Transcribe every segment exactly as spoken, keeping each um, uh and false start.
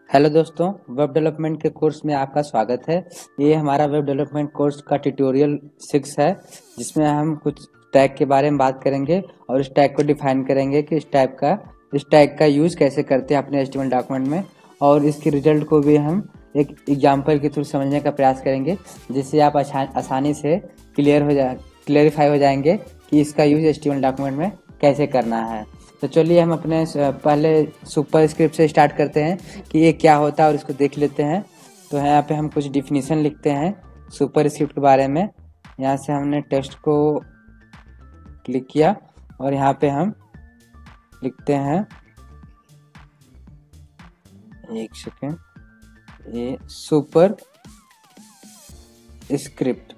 Hello दोस्तों, web development के course में आपका स्वागत है। ये हमारा वेब डेवलपमेंट कोर्स का ट्यूटोरियल सिक्स है, जिसमें हम कुछ टैग के बारे में बात करेंगे और इस टैग को डिफाइन करेंगे कि इस टैग का इस टैग का यूज कैसे करते हैं अपने एचटीएमएल डॉक्यूमेंट में, और इसके रिजल्ट को भी हम एक एग्जाम्पल के थ्रू समझने का प्रयास करेंगे, जिससे आप आसानी से क्लियर हो जा क्लियरिफाई हो जाएंगे कि इसका यूज एचटीएमएल डॉक्यूमेंट में कैसे करना है। तो चलिए हम अपने पहले सुपर स्क्रिप्ट से स्टार्ट करते हैं कि ये क्या होता है और इसको देख लेते हैं। तो यहाँ पे हम कुछ डिफिनीशन लिखते हैं सुपर स्क्रिप्ट के बारे में। यहाँ से हमने टेक्स्ट को क्लिक किया और यहाँ पे हम लिखते हैं, एक सेकेंड, ये सुपर स्क्रिप्ट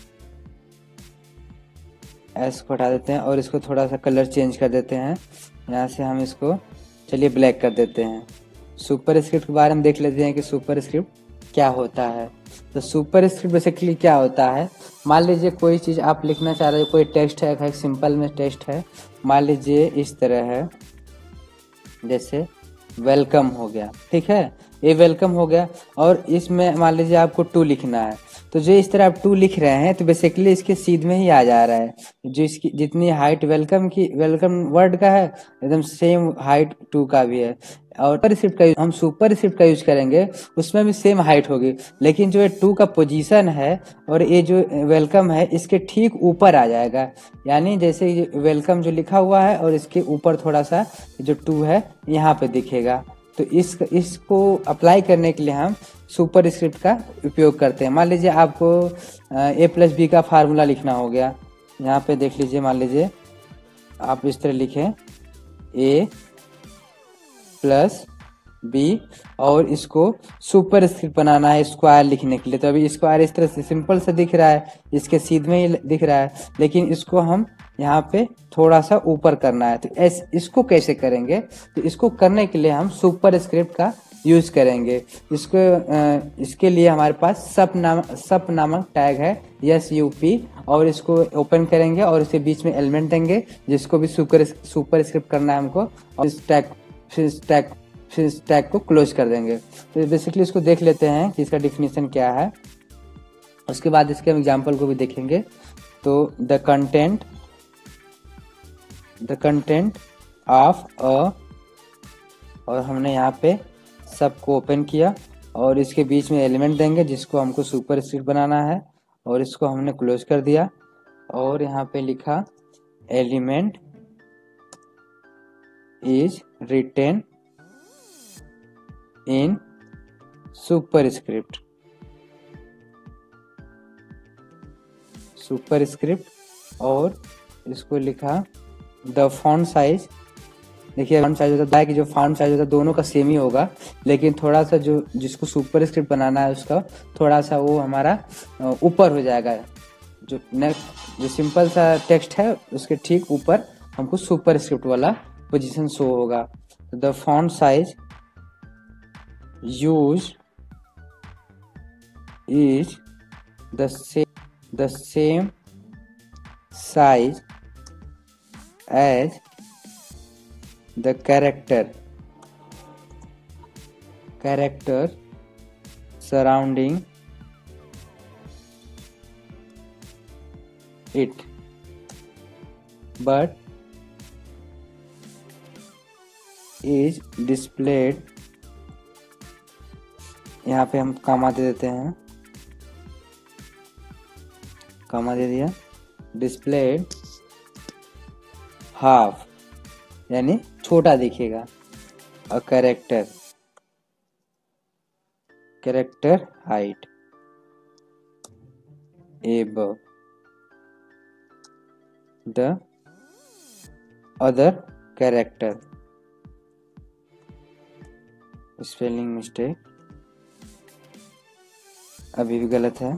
एस को हटा देते हैं और इसको थोड़ा सा कलर चेंज कर देते हैं। यहाँ से हम इसको चलिए ब्लैक कर देते हैं। सुपर स्क्रिप्ट के बारे में देख लेते हैं कि सुपर स्क्रिप्ट क्या होता है। तो सुपर स्क्रिप्ट बेसिकली क्या होता है, मान लीजिए कोई चीज़ आप लिखना चाह रहे हो, कोई टेक्स्ट है, एक सिंपल में टेक्स्ट है, मान लीजिए इस तरह है, जैसे वेलकम हो गया, ठीक है, ये वेलकम हो गया, और इसमें मान लीजिए आपको टू लिखना है, तो जो इस तरह आप टू लिख रहे हैं तो बेसिकली इसके सीध में ही आ जा रहा है। जो इसकी जितनी हाइट वेलकम की वेलकम वर्ड का है, एकदम सेम हाइट टू का भी है। और सुपर स्क्रिप्ट का हम सुपर स्क्रिप्ट का यूज करेंगे, उसमें भी सेम हाइट होगी, लेकिन जो ये टू का पोजीशन है और ये जो वेलकम है इसके ठीक ऊपर आ जाएगा। यानी जैसे वेलकम जो लिखा हुआ है और इसके ऊपर थोड़ा सा जो टू है यहाँ पे दिखेगा। तो इस इसको अप्लाई करने के लिए हम सुपर स्क्रिप्ट का उपयोग करते हैं। मान लीजिए आपको ए प्लस बी का फार्मूला लिखना हो गया, यहाँ पे देख लीजिए, मान लीजिए आप इस तरह लिखें ए प्लस बी, और इसको सुपर स्क्रिप्ट बनाना है स्क्वायर लिखने के लिए। तो अभी स्क्वायर इस तरह से सिंपल से दिख रहा है, इसके सीध में ही दिख रहा है, लेकिन इसको हम यहाँ पे थोड़ा सा ऊपर करना है। तो ऐस इसको कैसे करेंगे, तो इसको करने के लिए हम सुपर स्क्रिप्ट का यूज करेंगे। इसको इसके लिए हमारे पास सप नाम सप नामक टैग है, एस यू पी, और इसको ओपन करेंगे और इसके बीच में एलिमेंट देंगे, जिसको भी सुपर सुपर स्क्रिप्ट करना है हमको, और इस टैग फिर इस टैग फिर इस टैग को क्लोज कर देंगे। तो बेसिकली इसको देख लेते हैं कि इसका डिफिनीशन क्या है, उसके बाद इसके हम एग्जाम्पल को भी देखेंगे। तो the content the content of a, और हमने यहाँ पे सब को ओपन किया और इसके बीच में एलिमेंट देंगे, जिसको हमको सुपर स्क्रिप्ट बनाना है, और इसको हमने क्लोज कर दिया और यहाँ पे लिखा element is written in super script super script और इसको लिखा द फॉन्ट साइज। देखिए फॉन्ट साइज होता है कि जो फॉन्ट साइज होता है दोनों का सेम ही होगा, लेकिन थोड़ा सा जो जिसको सुपर स्क्रिप्ट बनाना है उसका थोड़ा सा वो हमारा ऊपर हो जाएगा। जो नेक्स्ट जो सिंपल सा टेक्स्ट है उसके ठीक ऊपर हमको सुपर स्क्रिप्ट वाला पोजीशन शो होगा। The font size use is the same the same size as the character character surrounding it, but is displayed, यहाँ पे हम कॉमा दे देते हैं, कॉमा दे दिया, displayed half, यानी छोटा दिखेगा। A character character height above the other character. Spelling mistake अभी भी गलत है,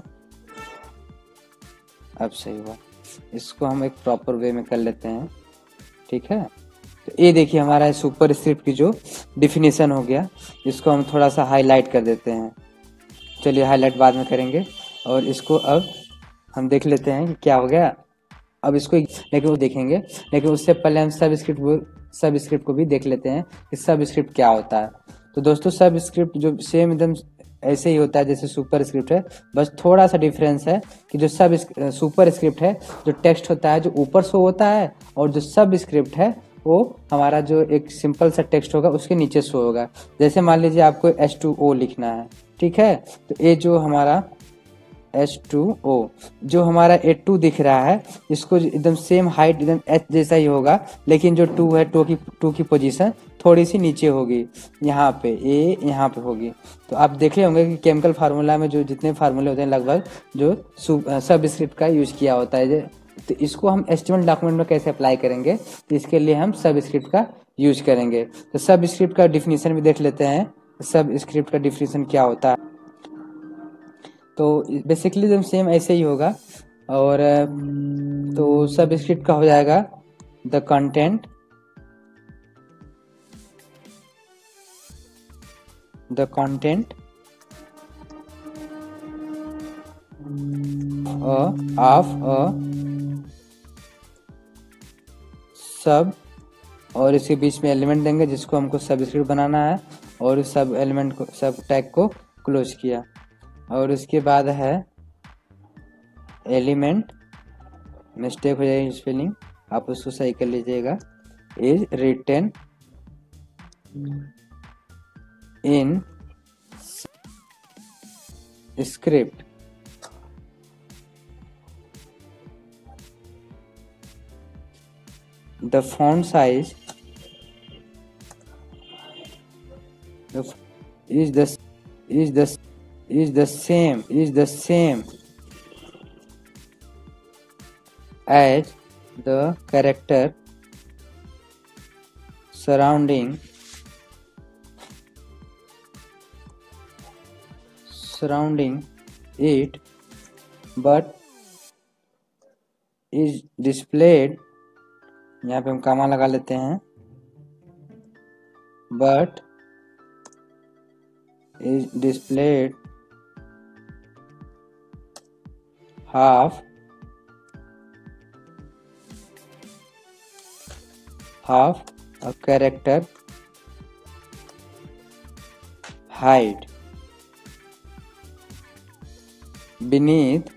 अब सही हुआ। इसको हम एक प्रॉपर वे में कर लेते हैं, ठीक है। तो ये देखिए हमारा सुपर स्क्रिप्ट की जो डिफिनीशन हो गया, इसको हम थोड़ा सा हाईलाइट कर देते हैं। चलिए हाईलाइट बाद में करेंगे, और इसको अब हम देख लेते हैं कि क्या हो गया। अब इसको लेकिन वो देखेंगे, लेकिन उससे पहले हम सब स्क्रिप्ट सब स्क्रिप्ट को भी देख लेते हैं कि सब स्क्रिप्ट क्या होता है। तो दोस्तों सब स्क्रिप्ट जो सेम एकदम ऐसे ही होता है जैसे सुपर स्क्रिप्ट है, बस थोड़ा सा डिफरेंस है कि जो सब सुपर स्क्रिप्ट है जो टेक्स्ट होता है जो ऊपर शो होता है, और जो सब स्क्रिप्ट है वो हमारा जो एक सिंपल सा टेक्स्ट होगा उसके नीचे शो होगा। जैसे मान लीजिए आपको एच टू ओ लिखना है, ठीक है, तो ये जो हमारा एच टू ओ जो हमारा ए टू दिख रहा है, इसको एकदम सेम हाइट एकदम एच जैसा ही होगा, लेकिन जो टू है टू की टू की पोजीशन थोड़ी सी नीचे होगी, यहाँ पे ए यहाँ पे होगी। तो आप देखे होंगे कि केमिकल फार्मूला में जो जितने फार्मूले होते हैं लगभग जो सब स्क्रिप्ट का यूज किया होता है। तो इसको हम एचटीएमएल डॉक्यूमेंट में कैसे अप्लाई करेंगे, तो इसके लिए हम सब स्क्रिप्ट का यूज करेंगे। तो सब स्क्रिप्ट का डिफिनीशन भी देख लेते हैं, सब स्क्रिप्ट का डिफिनीशन क्या होता है। तो बेसिकली एकदम सेम ऐसे ही होगा। और तो सब स्क्रिप्ट का हो जाएगा the content the content of a सब, और इसके बीच में एलिमेंट देंगे जिसको हमको सब स्क्रिप्ट बनाना है, और उस सब एलिमेंट को सब टैग को क्लोज किया। और उसके बाद है एलिमेंट, मिस्टेक हो जाएगी स्पेलिंग, आप उसको सही कर लीजिएगा, is written in script the font size is the is the is the same is the same as the character surrounding surrounding it, but is displayed, यहाँ पे हम कामा लगा लेते हैं, but is displayed half half a character height beneath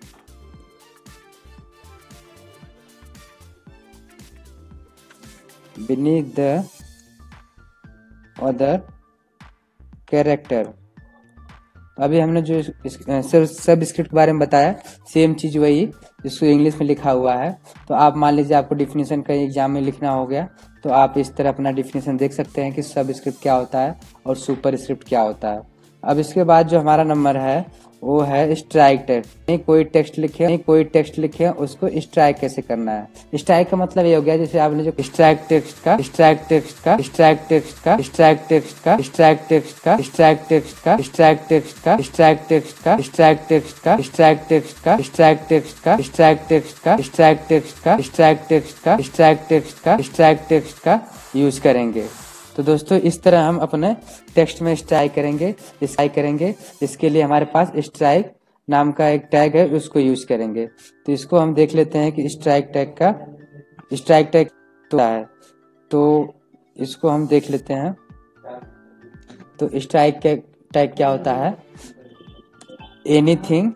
beneath the other character। अभी हमने जो सब स्क्रिप्ट के बारे में बताया, सेम चीज वही जिसको इंग्लिश में लिखा हुआ है। तो आप मान लीजिए आपको डिफिनीशन कहीं एग्जाम में लिखना हो गया, तो आप इस तरह अपना डिफिनीशन देख सकते हैं कि सब स्क्रिप्ट क्या होता है और सुपर स्क्रिप्ट क्या होता है। अब इसके बाद जो हमारा नंबर है वो है स्ट्राइक टेक्स्ट। नहीं कोई टेक्स्ट लिखे नहीं कोई टेक्स्ट लिखे उसको स्ट्राइक कैसे करना है। स्ट्राइक का मतलब ये हो गया जैसे आपने जो स्ट्राइक टेक्स्ट का स्ट्राइक टेक्स्ट का स्ट्राइक टेक्स्ट का स्ट्राइक टेक्स्ट का स्ट्राइक टेक्स्ट का स्ट्राइक टेक्स्ट का स्ट्राइक टेक्स्ट का स्ट्राइक टेक्स्ट का स्ट्राइक टेक्स्ट का स्ट्राइक टेक्स्ट का स्ट्राइक टेक्स्ट का स्ट्राइक टेक्स्ट का स्ट्राइक टेक्स्ट का स्ट्राइक टेक्स्ट का स्ट्राइक टेक्स्ट का स्ट्राइक टेक्स्ट का यूज करेंगे। तो दोस्तों इस तरह हम अपने टेक्स्ट में स्ट्राइक करेंगे स्ट्राइक करेंगे इसके लिए हमारे पास स्ट्राइक नाम का एक टैग है, उसको यूज करेंगे। तो इसको हम देख लेते हैं कि स्ट्राइक टैग का स्ट्राइक टैग तो है, तो इसको हम देख लेते हैं। तो स्ट्राइक टैग क्या होता है, anything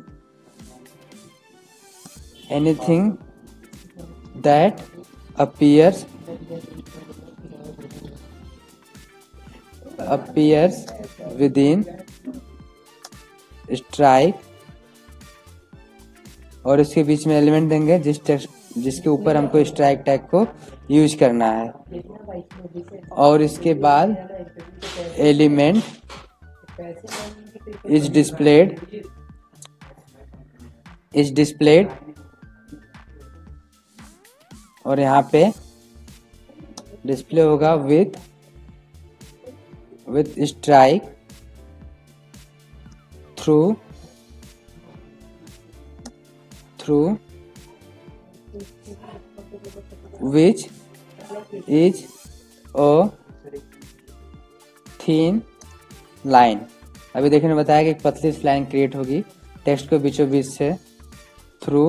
anything that appears appears within strike, और इसके बीच में एलिमेंट देंगे जिस टेक्स्ट जिसके ऊपर हमको स्ट्राइक टैग को यूज करना है। और इसके बाद element is displayed is displayed और यहाँ पे डिस्प्ले होगा with with strike through through which is a thin line। अभी देखने में बताया कि एक पतली सी लाइन क्रिएट होगी टेक्स्ट को बीचों बीच से थ्रू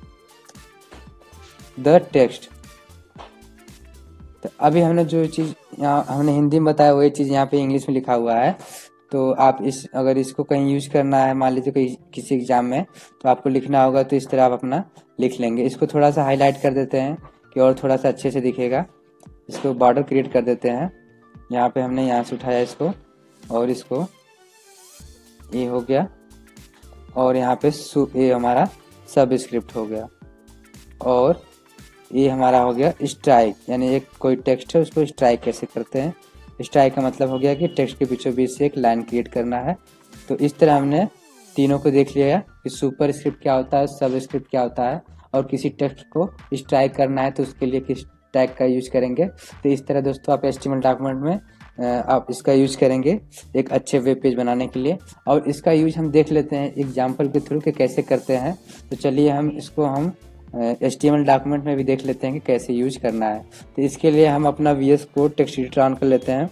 द टेक्स्ट। तो अभी हमने जो चीज यहाँ हमने हिंदी में बताया वही चीज़ यहाँ पे इंग्लिश में लिखा हुआ है। तो आप इस अगर इसको कहीं यूज करना है, मान लीजिए कोई किसी एग्जाम में, तो आपको लिखना होगा, तो इस तरह आप अपना लिख लेंगे। इसको थोड़ा सा हाईलाइट कर देते हैं कि और थोड़ा सा अच्छे से दिखेगा। इसको बॉर्डर क्रिएट कर देते हैं। यहाँ पे हमने यहाँ से उठाया इसको, और इसको ये हो गया, और यहाँ पे ये हमारा सब स्क्रिप्ट हो गया, और ये हमारा हो गया स्ट्राइक, यानी एक कोई टेक्स्ट है उसको स्ट्राइक कैसे करते हैं। स्ट्राइक का मतलब हो गया कि टेक्स्ट के बीचों बीच से एक लाइन क्रिएट करना है। तो इस तरह हमने तीनों को देख लिया कि सुपर स्क्रिप्ट क्या होता है, सब स्क्रिप्ट क्या होता है, और किसी टेक्स्ट को स्ट्राइक करना है तो उसके लिए किस टैग का यूज करेंगे। तो इस तरह दोस्तों आप एचटीएमएल डॉक्यूमेंट में आप इसका यूज करेंगे एक अच्छे वेब पेज बनाने के लिए। और इसका यूज हम देख लेते हैं एग्जाम्पल के थ्रू कि कैसे करते हैं। तो चलिए हम इसको हम एचटीएमएल डॉक्यूमेंट में भी देख लेते हैं कि कैसे यूज करना है। तो इसके लिए हम अपना VS code text editor on कर लेते हैं।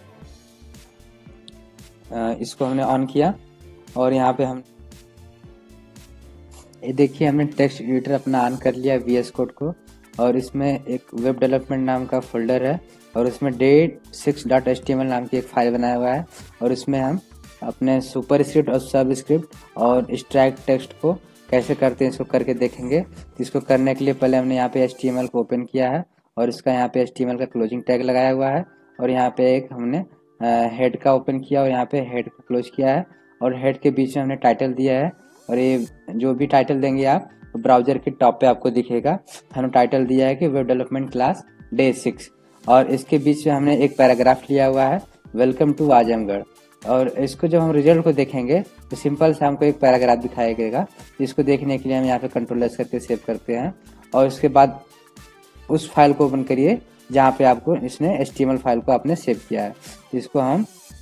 इसको हमने ऑन किया, और यहाँ पे हम ये देखिए हमने टेक्स्ट एडिटर अपना ऑन कर लिया वीएस कोड को, और इसमें एक वेब डेवलपमेंट नाम का फोल्डर है, और उसमें date six dot H T M L नाम की एक फाइल बनाया हुआ है, और इसमें हम अपने सुपर स्क्रिप्ट और सब स्क्रिप्ट और स्ट्राइक टेक्स्ट को कैसे करते हैं इसको करके देखेंगे। तो इसको करने के लिए पहले हमने यहाँ पे एच टी एम एल को ओपन किया है, और इसका यहाँ पे एच टी एम एल का क्लोजिंग टैग लगाया हुआ है, और यहाँ पे एक हमने हेड का ओपन किया और यहाँ पे हेड को क्लोज किया है, और हेड के बीच में हमने टाइटल दिया है। और ये जो भी टाइटल देंगे आप ब्राउजर के टॉप पे आपको दिखेगा। हमने टाइटल दिया है कि web development class day six, और इसके बीच में हमने एक पैराग्राफ लिया हुआ है वेलकम टू आजमगढ़। और इसको जब हम रिजल्ट को देखेंगे तो सिंपल से हमको एक पैराग्राफ दिखाया गएगा। इसको देखने के लिए हम यहाँ पे कंट्रोल एस करके सेव करते हैं, और उसके बाद उस फाइल को ओपन करिए जहाँ पे आपको इसने H T M L file को आपने सेव किया है। तो इसको हम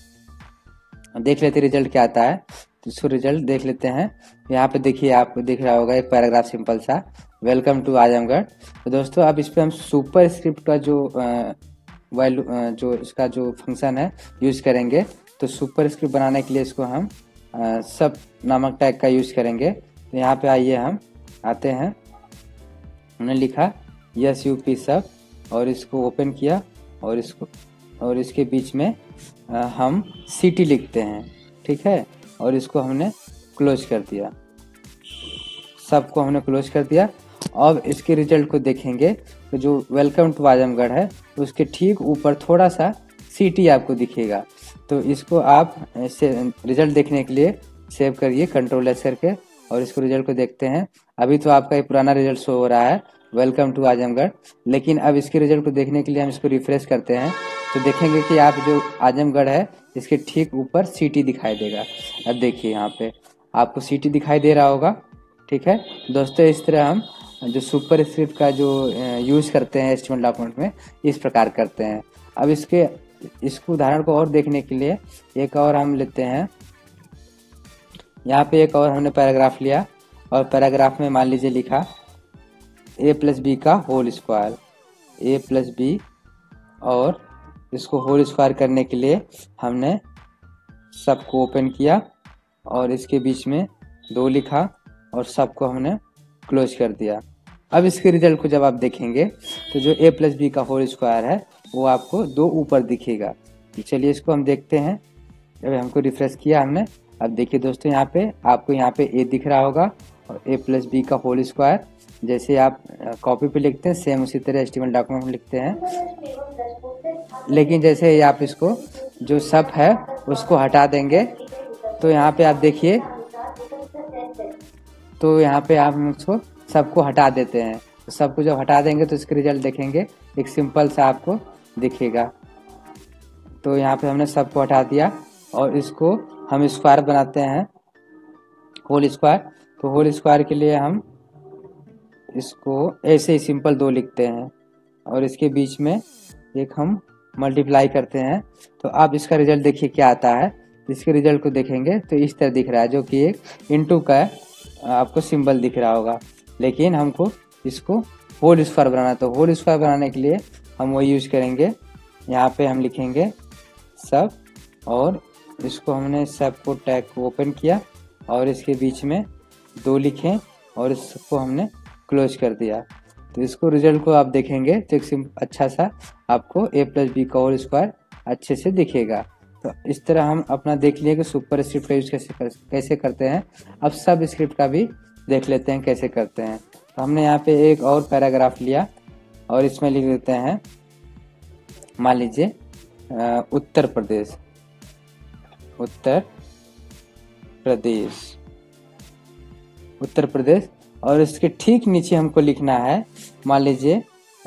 देख लेते हैं रिजल्ट क्या आता है। तो इसको रिजल्ट देख लेते हैं। यहाँ पे देखिए आपको दिख रहा होगा एक पैराग्राफ सिंपल सा वेलकम टू आजमगढ़। तो दोस्तों अब इस पे हम सुपर स्क्रिप्ट का जो वैल्यू जो इसका जो फंक्शन है यूज करेंगे। तो सुपर स्क्रिप्ट बनाने के लिए इसको हम आ, सब नामक टैग का यूज करेंगे। तो यहाँ पे आइए हम आते हैं, हमने लिखा यस यू पी सब, और इसको ओपन किया, और इसको और इसके बीच में आ, हम सिटी लिखते हैं, ठीक है, और इसको हमने क्लोज कर दिया, सबको हमने क्लोज कर दिया। अब इसके रिजल्ट को देखेंगे तो जो वेलकम टू आजमगढ़ है उसके ठीक ऊपर थोड़ा सा सिटी आपको दिखेगा। तो इसको आप ऐसे रिजल्ट देखने के लिए सेव करिए कंट्रोल एस करके, और इसको रिजल्ट को देखते हैं। अभी तो आपका ये पुराना रिजल्ट शो हो रहा है वेलकम टू आजमगढ़, लेकिन अब इसके रिजल्ट को देखने के लिए हम इसको रिफ्रेश करते हैं तो देखेंगे कि आप जो आजमगढ़ है इसके ठीक ऊपर सिटी दिखाई देगा। अब देखिए यहाँ पे आपको सिटी दिखाई दे रहा होगा, ठीक है दोस्तों। इस तरह हम जो सुपर स्क्रिप्ट का जो यूज करते हैं एचटीएमएल डॉक्यूमेंट में इस प्रकार करते हैं। अब इसके इसको उदाहरण को और देखने के लिए एक और हम लेते हैं। यहाँ पे एक और हमने पैराग्राफ लिया, और पैराग्राफ में मान लीजिए लिखा ए प्लस बी का whole square, A plus B, और इसको होल स्क्वायर करने के लिए हमने सबको ओपन किया और इसके बीच में दो लिखा और सबको हमने क्लोज कर दिया। अब इसके रिजल्ट को जब आप देखेंगे तो जो ए प्लस बी का होल स्क्वायर है वो आपको दो ऊपर दिखेगा। तो चलिए इसको हम देखते हैं। जब हमको रिफ्रेश किया हमने, अब देखिए दोस्तों यहाँ पे आपको यहाँ पे ए दिख रहा होगा और ए प्लस बी का होल स्क्वायर जैसे आप कॉपी पे लिखते हैं सेम उसी तरह एचटीएमएल डॉक्यूमेंट में लिखते हैं। लेकिन जैसे आप इसको जो सब है उसको हटा देंगे तो यहाँ पे आप देखिए, तो यहाँ पे आप उसको सबको हटा देते हैं। तो सबको जब हटा देंगे तो इसके रिजल्ट देखेंगे एक सिंपल सा आपको दिखेगा। तो यहाँ पे हमने सबको हटा दिया और इसको हम स्क्वायर बनाते हैं होल स्क्वायर। तो होल स्क्वायर के लिए हम इसको ऐसे ही सिंपल दो लिखते हैं और इसके बीच में एक हम मल्टीप्लाई करते हैं। तो आप इसका रिजल्ट देखिए क्या आता है। इसके रिजल्ट को देखेंगे तो इस तरह दिख रहा है, जो कि एक इनटू का आपको सिंबल दिख रहा होगा। लेकिन हमको इसको होल स्क्वायर बनाना है, तो होल स्क्वायर बनाने के लिए हम वही यूज करेंगे। यहाँ पे हम लिखेंगे सब और इसको हमने सब को टैग को ओपन किया और इसके बीच में दो लिखें और इसको हमने क्लोज कर दिया। तो इसको रिजल्ट को आप देखेंगे तो एक अच्छा सा आपको ए प्लस बी का होल स्क्वायर अच्छे से दिखेगा। तो इस तरह हम अपना देख लिए कि सुपर स्क्रिप्ट का यूज कैसे कर, कैसे करते हैं। अब सब स्क्रिप्ट का भी देख लेते हैं कैसे करते हैं। तो हमने यहाँ पे एक और पैराग्राफ लिया और इसमें लिख देते हैं, मान लीजिए उत्तर प्रदेश, उत्तर प्रदेश, उत्तर प्रदेश। और इसके ठीक नीचे हमको लिखना है, मान लीजिए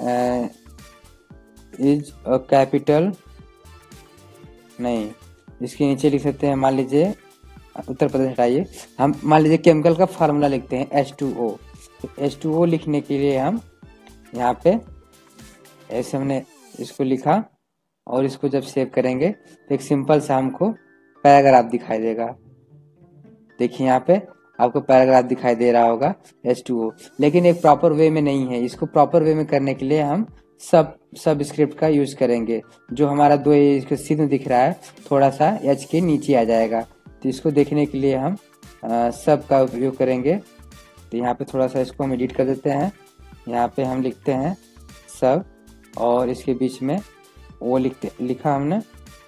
इज अ कैपिटल, नहीं इसके नीचे लिख सकते हैं, मान लीजिए उत्तर प्रदेश हटाइए, हम मान लीजिए केमिकल का फार्मूला लिखते हैं एच टू ओ। तो एच टू ओ लिखने के लिए हम यहाँ पे ऐसे हमने इसको लिखा और इसको जब सेव करेंगे तो एक सिंपल सा हमको पैराग्राफ दिखाई देगा। देखिए यहाँ पे आपको पैराग्राफ दिखाई दे रहा होगा एच टू ओ, लेकिन एक प्रॉपर वे में नहीं है। इसको प्रॉपर वे में करने के लिए हम सब सब स्क्रिप्ट का यूज करेंगे। जो हमारा दो इसके चिन्ह दिख रहा है थोड़ा सा एच के नीचे आ जाएगा, तो इसको देखने के लिए हम आ, सब का उपयोग करेंगे। तो यहाँ पे थोड़ा सा इसको हम एडिट कर देते हैं। यहाँ पे हम लिखते हैं सब और इसके बीच में वो लिखते लिखा हमने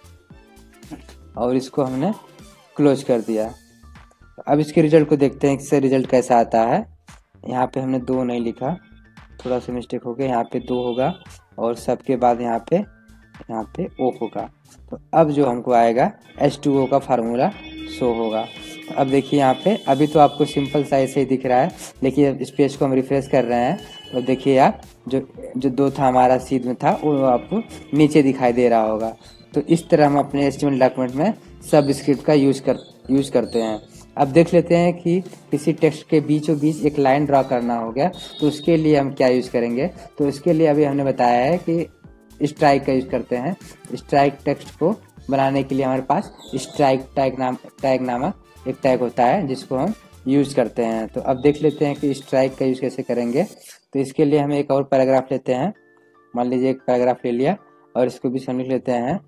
और इसको हमने क्लोज कर दिया। अब इसके रिजल्ट को देखते हैं, इससे रिजल्ट कैसा आता है। यहाँ पे हमने दो नहीं लिखा, थोड़ा सा मिस्टेक हो गया, यहाँ पे दो होगा और सबके बाद यहाँ पे यहाँ पे ओ होगा। तो अब जो हमको आएगा एच टू ओ का फार्मूला शो होगा। तो अब देखिए यहाँ पे अभी तो आपको सिंपल सा ऐसे ही दिख रहा है, लेकिन इस पेज को हम रिफ्रेश कर रहे हैं तो देखिए आप जो जो दो था हमारा सीध में था वो आपको नीचे दिखाई दे रहा होगा। तो इस तरह हम अपने एचटीएमएल डॉक्यूमेंट में सब स्क्रिप्ट का यूज कर यूज करते हैं। अब देख लेते हैं कि किसी टेक्स्ट के बीचों बीच एक लाइन ड्रा करना हो गया तो उसके लिए हम क्या यूज करेंगे। तो इसके लिए अभी हमने बताया है कि स्ट्राइक का यूज करते हैं। स्ट्राइक टेक्स्ट को बनाने के लिए हमारे पास स्ट्राइक टैग नाम टैग नामक एक टैग होता है जिसको हम यूज करते हैं। तो अब देख लेते हैं कि स्ट्राइक का यूज कैसे करेंगे। तो इसके लिए हम एक और पैराग्राफ लेते हैं, मान लीजिए एक पैराग्राफ ले लिया और इसको भी हम लिख लेते हैं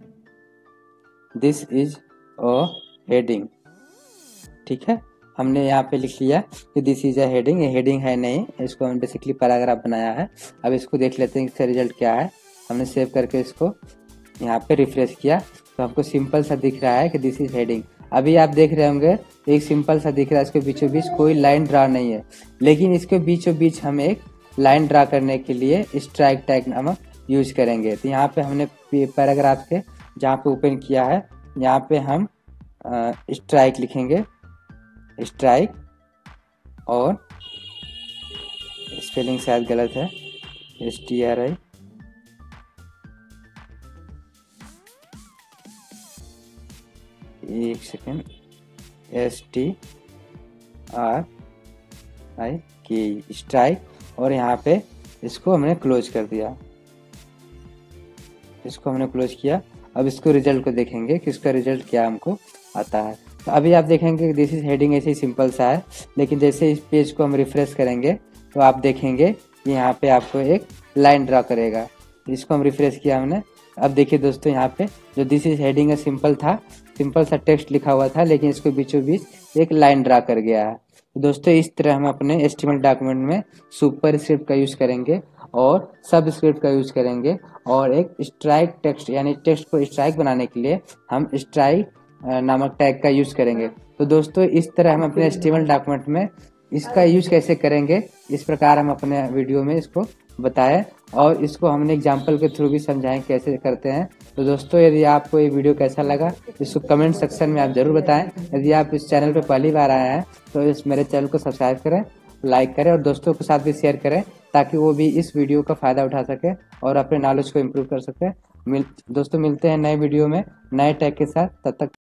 दिस इज अ हेडिंग। ठीक है, हमने यहाँ पे लिख लिया कि दिस इज अ हेडिंग। ये हेडिंग है नहीं, इसको हमने बेसिकली पैराग्राफ बनाया है। अब इसको देख लेते हैं इसका रिजल्ट क्या है। हमने सेव करके इसको यहाँ पे रिफ्रेश किया तो हमको सिंपल सा दिख रहा है कि दिस इज हेडिंग। अभी आप देख रहे होंगे एक सिंपल सा दिख रहा है, इसके बीचों बीच कोई लाइन ड्रा नहीं है, लेकिन इसके बीचों बीच हम एक लाइन ड्रा करने के लिए स्ट्राइक टैग नामक यूज करेंगे। तो यहाँ पे हमने पैराग्राफ के जहाँ पे ओपन किया है यहाँ पे हम स्ट्राइक लिखेंगे, स्ट्राइक, और स्पेलिंग शायद गलत है, एस टी आर आई एक second, S T R I के स्ट्राइक, और यहाँ पे इसको हमने क्लोज कर दिया, इसको हमने क्लोज किया। अब इसको रिजल्ट को देखेंगे कि इसका रिजल्ट क्या हमको आता है। तो अभी आप देखेंगे कि दिस इज हेडिंग ऐसे ही सिंपल सा है, लेकिन जैसे इस पेज को हम रिफ्रेश करेंगे तो आप देखेंगे कि यहाँ पे आपको एक लाइन ड्रा करेगा। इसको हम रिफ्रेश किया हमने। अब देखिए दोस्तों यहाँ पे जो दिस इज हेडिंग है सिंपल था, सिंपल सा टेक्स्ट लिखा हुआ था, लेकिन इसको बीचों बीच एक लाइन ड्रा कर गया है। तो दोस्तों इस तरह हम अपने एचटीएमएल डॉक्यूमेंट में सुपर स्क्रिप्ट का यूज करेंगे और सब स्क्रिप्ट का यूज करेंगे, और एक स्ट्राइक टेक्स्ट यानी टेक्स्ट को स्ट्राइक बनाने के लिए हम स्ट्राइक नामक टैग का यूज करेंगे। तो दोस्तों इस तरह हम अपने एचटीएमएल डॉक्यूमेंट में इसका यूज कैसे करेंगे, इस प्रकार हम अपने वीडियो में इसको बताएं, और इसको हमने एग्जाम्पल के थ्रू भी समझाएं कैसे करते हैं। तो दोस्तों यदि आपको ये वीडियो कैसा लगा इसको कमेंट सेक्शन में आप जरूर बताएं। यदि आप इस चैनल पर पहली बार आए हैं तो इस मेरे चैनल को सब्सक्राइब करें, लाइक करें और दोस्तों के साथ भी शेयर करें, ताकि वो भी इस वीडियो का फायदा उठा सके और अपने नॉलेज को इम्प्रूव कर सके। मिल दोस्तों मिलते हैं नए वीडियो में नए टैग के साथ, तब तक